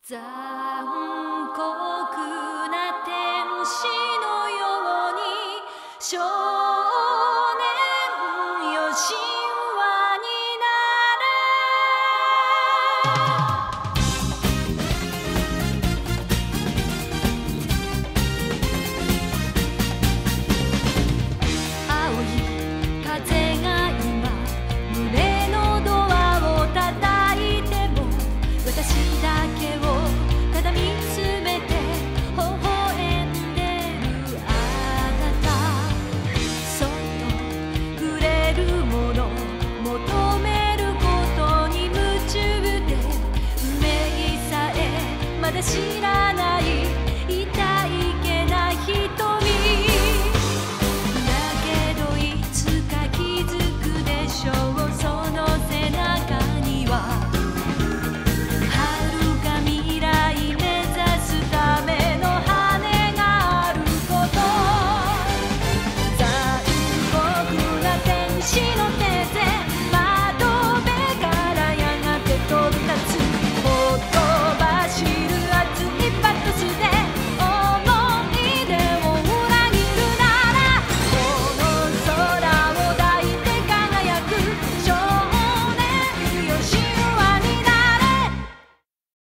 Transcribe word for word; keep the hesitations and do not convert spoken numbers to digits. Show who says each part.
Speaker 1: 残酷な天使のように少年よ神話になれ青い風が今胸のドアを叩いても私だけをただ見つめて微笑んでるあなたそっと触れるもの求めることに夢中で運命さえまだ知らない